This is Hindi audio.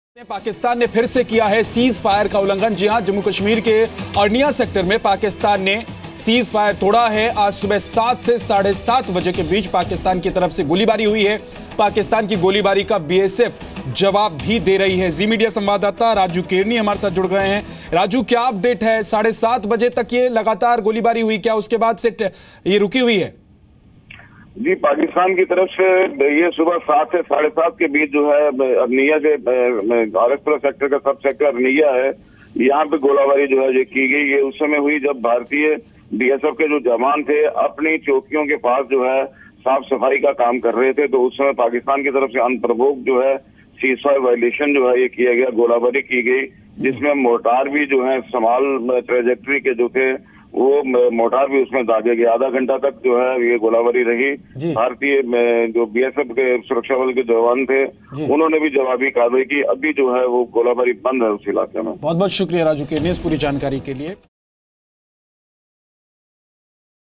पाकिस्तान ने फिर से किया है सीज फायर का उल्लंघन। जी हां, जम्मू कश्मीर के अर्निया सेक्टर में पाकिस्तान ने सीज फायर तोड़ा है। आज सुबह 7 से 7:30 बजे के बीच पाकिस्तान की तरफ से गोलीबारी हुई है। पाकिस्तान की गोलीबारी का बीएसएफ जवाब भी दे रही है। जी मीडिया संवाददाता राजू केरनी हमारे साथ जुड़ गए हैं। राजू, क्या अपडेट है? 7:30 बजे तक ये लगातार गोलीबारी हुई, क्या उसके बाद से ये रुकी हुई है? जी, पाकिस्तान की तरफ से ये सुबह 7 से 7:30 के बीच जो है अर्निया के भारतपुरा सेक्टर का सब सेक्टर अर्निया है, यहाँ पे गोलाबारी जो है ये की गई। ये उस समय हुई जब भारतीय बीएसएफ के जो जवान थे अपनी चौकियों के पास जो है साफ सफाई का काम कर रहे थे, तो उस समय पाकिस्तान की तरफ से अनप्रवोक जो है सीजफायर वायलेशन जो है ये किया गया, गोलाबारी की गई, जिसमें मोर्टार भी जो है समाल ट्रेजेक्ट्री के जो थे वो मोर्टार भी उसमें दागे गए। आधा घंटा तक जो है ये गोलाबारी रही। भारतीय जो बीएसएफ के सुरक्षा बल के जवान थे उन्होंने भी जवाबी कार्रवाई की। अभी जो है वो गोलाबारी बंद है उस इलाके में। बहुत बहुत शुक्रिया राजू केरनी इस पूरी जानकारी के लिए।